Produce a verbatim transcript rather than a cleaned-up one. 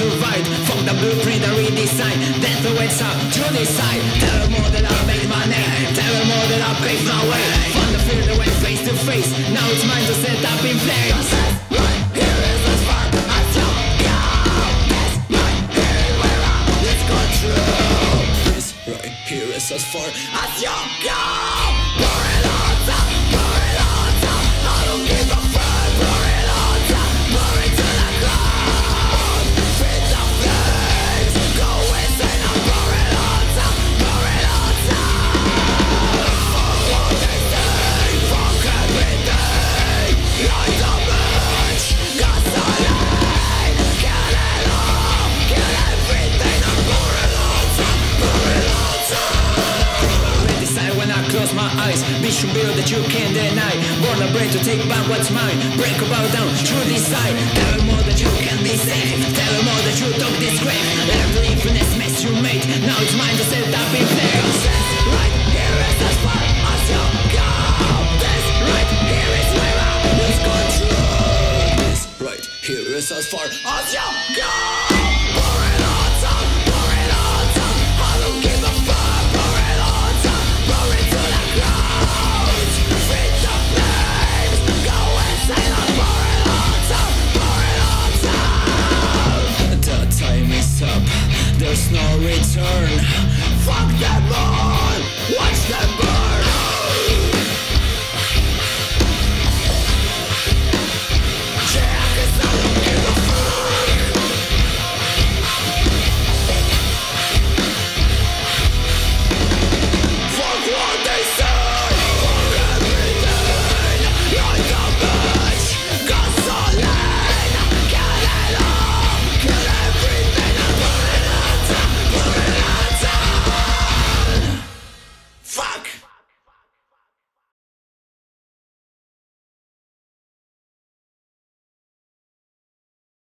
survive. Fuck the blueprint and redesign. That's the way it's up to decide. Tell them all that I made my name. Tell them all that I paved my way. From the field that went face to face. Now it's mine to set up in flames. Right here is as far as you go. This right here is where I let's go through. This right here is as far as you go. Pour it on top, pour it on top. I don't give a fuck. Pour it on top, pour it to the ground. Feed the flames, go insane. I'll pour it on top, pour it on top. Follow this thing, fuck everything. Light the match, gasoline. Get it all, get everything. I'll pour it on top, pour it on top. Decide when I close my eyes. Vision build that you can't deny. Born a brain to take back what's mine. Break or bow down, true decide. Tell them all that you can be safe. Tell them all that you don't disgrace. Let them leave in this mess you made. Now it's mine to set up in flames. Right here is as far as you go. This right here is where I lose control. This right here is as far as you